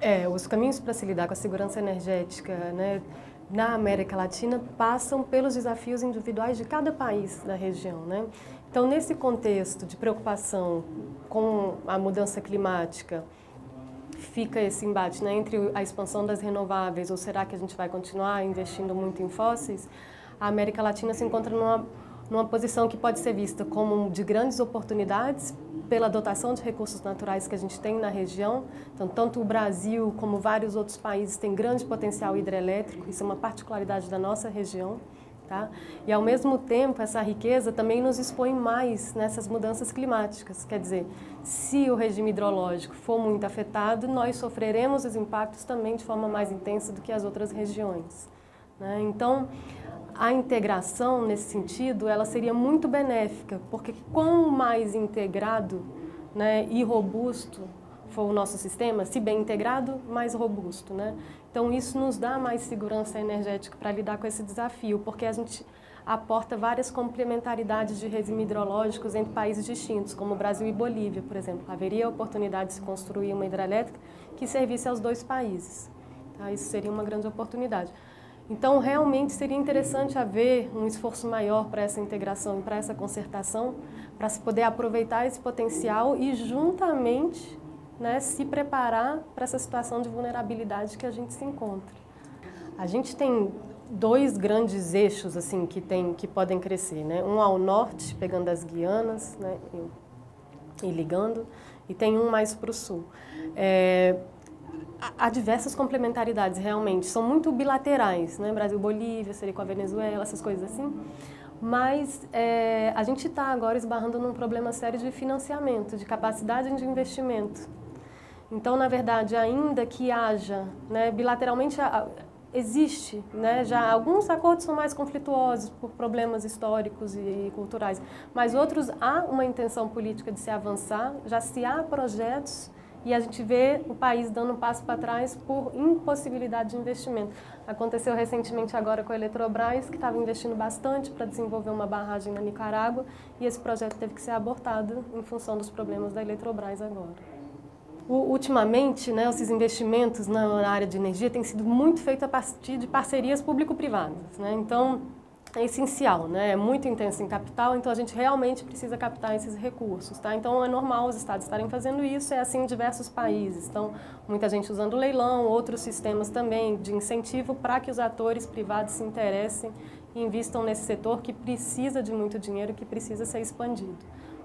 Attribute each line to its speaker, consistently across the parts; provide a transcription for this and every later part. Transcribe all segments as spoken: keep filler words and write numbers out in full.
Speaker 1: É, os caminhos para se lidar com a segurança energética, né, na América Latina passam pelos desafios individuais de cada país da região, né? Então, nesse contexto de preocupação com a mudança climática, fica esse embate, né, entre a expansão das renováveis ou será que a gente vai continuar investindo muito em fósseis? A América Latina se encontra numa, numa posição que pode ser vista como de grandes oportunidades pela dotação de recursos naturais que a gente tem na região. Então, tanto o Brasil como vários outros países têm grande potencial hidrelétrico, isso é uma particularidade da nossa região. Tá? E, ao mesmo tempo, essa riqueza também nos expõe mais nessas mudanças climáticas. Quer dizer, se o regime hidrológico for muito afetado, nós sofreremos os impactos também de forma mais intensa do que as outras regiões. Né? Então, a integração, nesse sentido, ela seria muito benéfica, porque quanto mais integrado, né, e robusto for o nosso sistema, se bem integrado, mais robusto, né? Então, isso nos dá mais segurança energética para lidar com esse desafio, porque a gente aporta várias complementaridades de regime hidrológicos entre países distintos, como Brasil e Bolívia, por exemplo. Haveria a oportunidade de se construir uma hidrelétrica que servisse aos dois países. Tá? Isso seria uma grande oportunidade. Então, realmente seria interessante haver um esforço maior para essa integração e para essa concertação, para se poder aproveitar esse potencial e, juntamente, né, se preparar para essa situação de vulnerabilidade que a gente se encontra. A gente tem dois grandes eixos assim, que, tem, que podem crescer, né? Um ao norte, pegando as Guianas, né, e, e ligando, e tem um mais para o sul. É, há diversas complementaridades, realmente, são muito bilaterais, né? Brasil-Bolívia, seria com a Venezuela, essas coisas assim. Mas é, a gente está agora esbarrando num problema sério de financiamento, de capacidade de investimento. Então, na verdade, ainda que haja, né, bilateralmente, existe, né, já alguns acordos são mais conflituosos por problemas históricos e culturais, mas outros há uma intenção política de se avançar, já se há projetos e a gente vê o país dando um passo para trás por impossibilidade de investimento. Aconteceu recentemente agora com a Eletrobras, que estava investindo bastante para desenvolver uma barragem na Nicarágua e esse projeto teve que ser abortado em função dos problemas da Eletrobras agora. Ultimamente, né, esses investimentos na área de energia têm sido muito feitos a partir de parcerias público-privadas, né? Então, é essencial, né? É muito intenso em capital, então a gente realmente precisa captar esses recursos. Tá? Então, é normal os estados estarem fazendo isso, é assim em diversos países. Então, muita gente usando leilão, outros sistemas também de incentivo para que os atores privados se interessem e invistam nesse setor que precisa de muito dinheiro, que precisa ser expandido.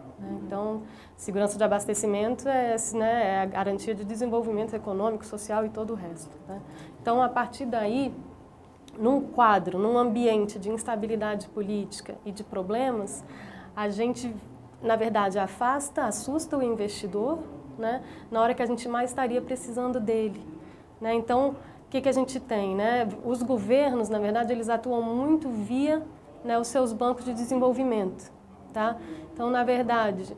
Speaker 1: Então, segurança de abastecimento é, né, é a garantia de desenvolvimento econômico, social e todo o resto. Né? Então, a partir daí, num quadro, num ambiente de instabilidade política e de problemas, a gente, na verdade, afasta, assusta o investidor, né, na hora que a gente mais estaria precisando dele. Né? Então, o que, que a gente tem? Né? Os governos, na verdade, eles atuam muito via, né, os seus bancos de desenvolvimento. Tá? Então, na verdade,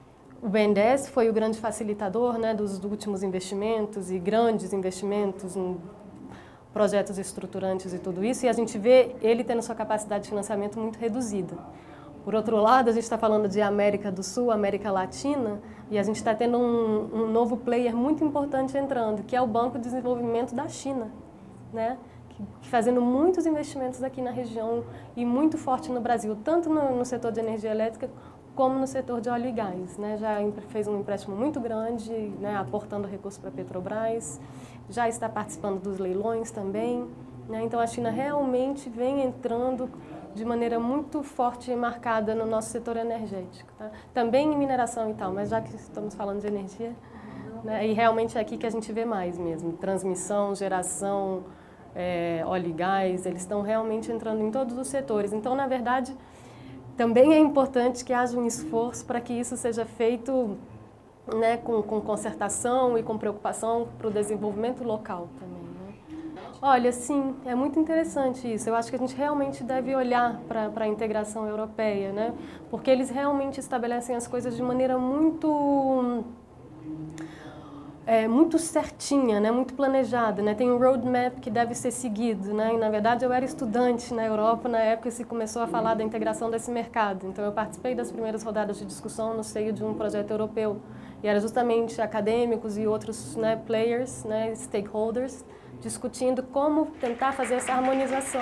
Speaker 1: o B N D E S foi o grande facilitador, né, dos últimos investimentos e grandes investimentos em projetos estruturantes e tudo isso, e a gente vê ele tendo sua capacidade de financiamento muito reduzida. Por outro lado, a gente está falando de América do Sul, América Latina, e a gente está tendo um, um novo player muito importante entrando, que é o Banco de Desenvolvimento da China, né? Fazendo muitos investimentos aqui na região e muito forte no Brasil, tanto no, no setor de energia elétrica como no setor de óleo e gás. Né? Já fez um empréstimo muito grande, né, aportando recursos para a Petrobras, já está participando dos leilões também. Né? Então, a China realmente vem entrando de maneira muito forte e marcada no nosso setor energético. Tá? Também em mineração e tal, mas já que estamos falando de energia, né, e realmente é aqui que a gente vê mais mesmo, transmissão, geração, É, óleo e gás, eles estão realmente entrando em todos os setores. Então, na verdade, também é importante que haja um esforço para que isso seja feito, né, com, com concertação e com preocupação para o desenvolvimento local também. Né? Olha, sim, é muito interessante isso. Eu acho que a gente realmente deve olhar para a integração europeia, né? Porque eles realmente estabelecem as coisas de maneira muito... É, muito certinha, né, muito planejada, né, tem um roadmap que deve ser seguido, né, e na verdade eu era estudante na Europa na época que se começou a falar da integração desse mercado, então eu participei das primeiras rodadas de discussão no seio de um projeto europeu E era justamente acadêmicos e outros, né, players, né, stakeholders, discutindo como tentar fazer essa harmonização.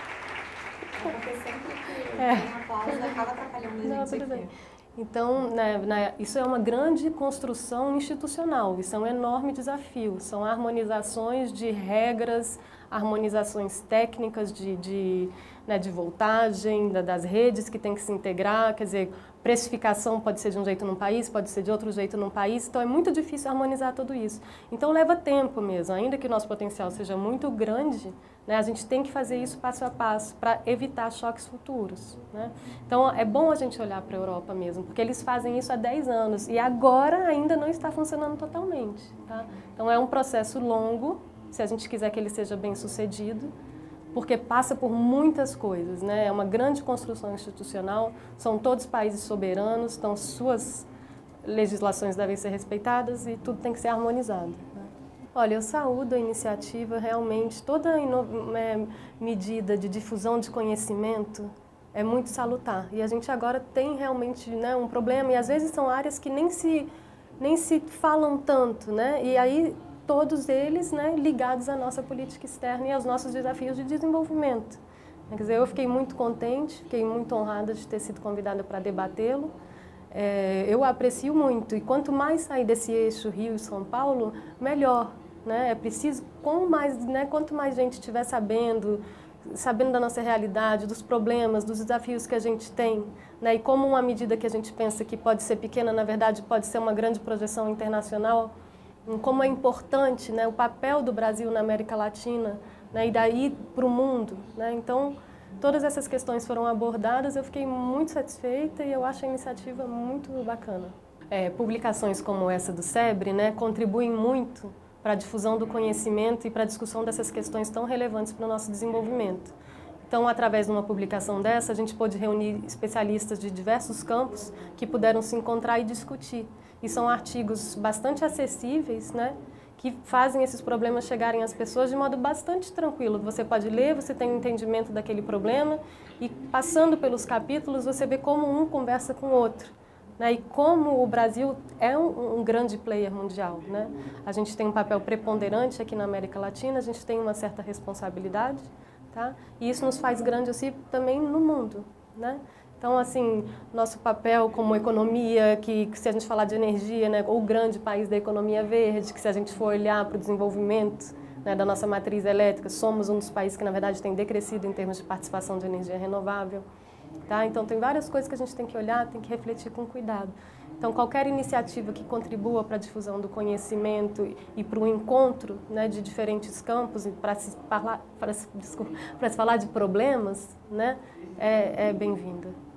Speaker 2: Porque sempre que
Speaker 1: É.
Speaker 2: tem uma pausa, acaba atrapalhando a gente.
Speaker 1: Não, tudo
Speaker 2: aqui.
Speaker 1: bem. Então, né, né, isso é uma grande construção institucional, isso é um enorme desafio. São harmonizações de regras, harmonizações técnicas de, de, né, de voltagem, da, das redes que tem que se integrar, quer dizer, precificação pode ser de um jeito num país, pode ser de outro jeito num país, então é muito difícil harmonizar tudo isso. Então leva tempo mesmo, ainda que o nosso potencial seja muito grande, né, a gente tem que fazer isso passo a passo para evitar choques futuros, né? Então é bom a gente olhar para a Europa mesmo, porque eles fazem isso há dez anos e agora ainda não está funcionando totalmente, tá? Então é um processo longo, se a gente quiser que ele seja bem sucedido, porque passa por muitas coisas, né? É uma grande construção institucional, são todos países soberanos, então suas legislações devem ser respeitadas e tudo tem que ser harmonizado, né? Olha, eu saúdo a iniciativa, realmente, toda é, medida de difusão de conhecimento é muito salutar. E a gente agora tem realmente, né, um problema, e às vezes são áreas que nem se, nem se falam tanto, né? E aí todos eles, né, ligados à nossa política externa e aos nossos desafios de desenvolvimento. Quer dizer, eu fiquei muito contente, fiquei muito honrada de ter sido convidada para debatê-lo. É, eu aprecio muito, e quanto mais sair desse eixo Rio e São Paulo, melhor, né? É preciso, com mais, né, quanto mais gente estiver sabendo, sabendo da nossa realidade, dos problemas, dos desafios que a gente tem, né? E como uma medida que a gente pensa que pode ser pequena, na verdade pode ser uma grande projeção internacional, como é importante, né, o papel do Brasil na América Latina, né, e daí para o mundo, né? Então, todas essas questões foram abordadas, eu fiquei muito satisfeita e eu acho a iniciativa muito bacana. É, publicações como essa do SEBRE, né, contribuem muito para a difusão do conhecimento e para a discussão dessas questões tão relevantes para o nosso desenvolvimento. Então, através de uma publicação dessa, a gente pôde reunir especialistas de diversos campos que puderam se encontrar e discutir. E são artigos bastante acessíveis, né, que fazem esses problemas chegarem às pessoas de modo bastante tranquilo. Você pode ler, você tem um entendimento daquele problema e, passando pelos capítulos, você vê como um conversa com o outro, né, e como o Brasil é um, um grande player mundial, né? A gente tem um papel preponderante aqui na América Latina, a gente tem uma certa responsabilidade, tá? E isso nos faz grande assim também no mundo, né? Então, assim, nosso papel como economia, que, que se a gente falar de energia, né, ou grande país da economia verde, que se a gente for olhar para o desenvolvimento, né, da nossa matriz elétrica, somos um dos países que, na verdade, tem decrescido em termos de participação de energia renovável. Tá? Então, tem várias coisas que a gente tem que olhar, tem que refletir com cuidado. Então, qualquer iniciativa que contribua para a difusão do conhecimento e para o encontro, né, de diferentes campos, para se falar, para se, desculpa, para se falar de problemas, né, é, é bem-vinda.